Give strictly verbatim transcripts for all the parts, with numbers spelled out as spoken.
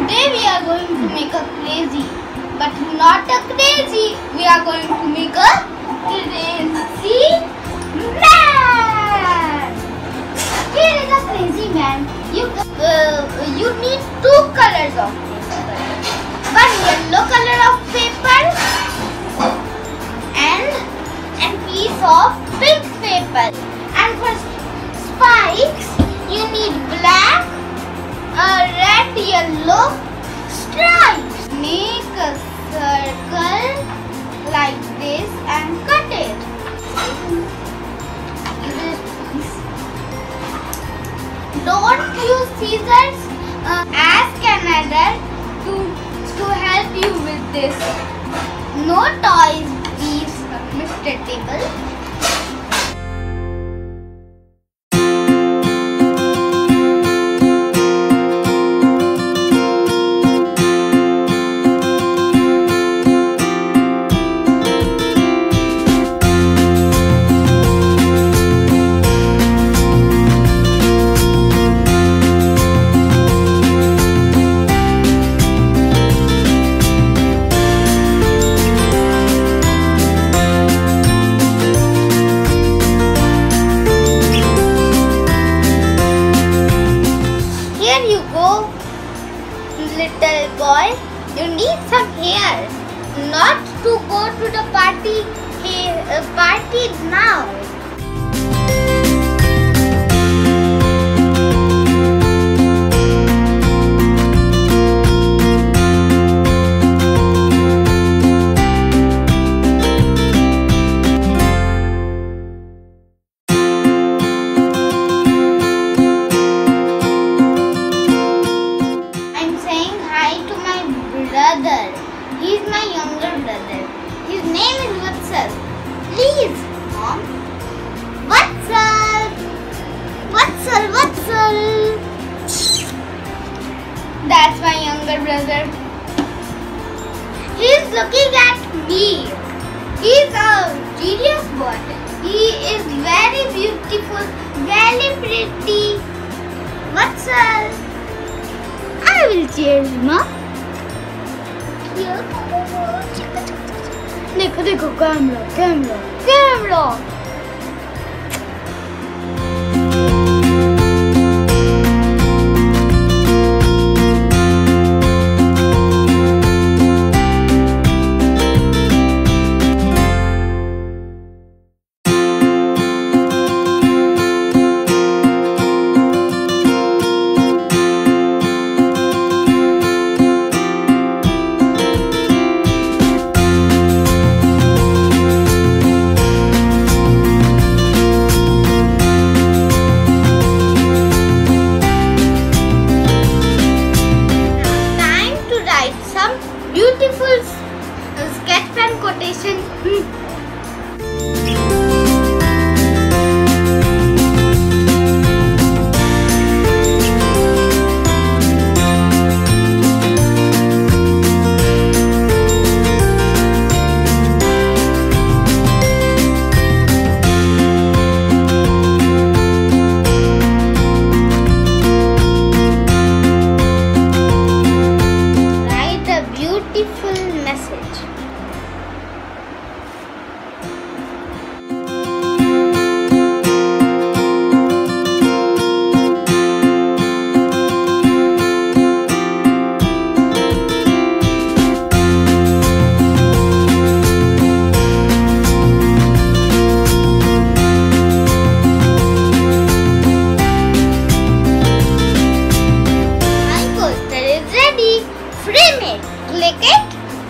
Today we are going to make a crazy, but not a crazy. We are going to make a crazy man. Here is a crazy man. You uh, you need two colors of paper. One yellow color of paper and a piece of pink paper. And for spikes, you need black, a red, yellow stripes. Make a circle like this and cut it. Don't use scissors. Uh, ask another to to help you with this. No toys, please, Mister Table. You go, little boy. You need some hair, not to go to the party. Hey, uh, party now. Brother. He is my younger brother. His name is Vatsal. Please, Mom. Vatsal. Vatsal, Vatsal. That's my younger brother. He is looking at me. He is a genius boy. He is very beautiful, very pretty. Vatsal. I will cheer him up. देखो देखो camera camera camera beautiful sketch pen quotation. Hmm. Message. My coaster is ready. Frame it. Click it.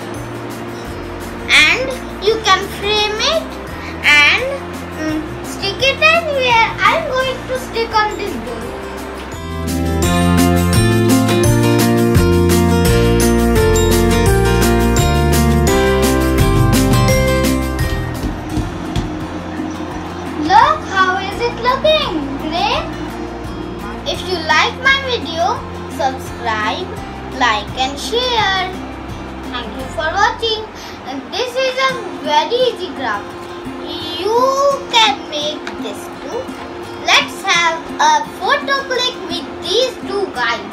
And you can frame it and um, stick it anywhere. I'm going to stick on this board. Look, how is it looking? Great. If you like my video, subscribe, like and share. Thank you for watching. This is a very easy craft. You can make this too. Let's have a photo click with these two guys.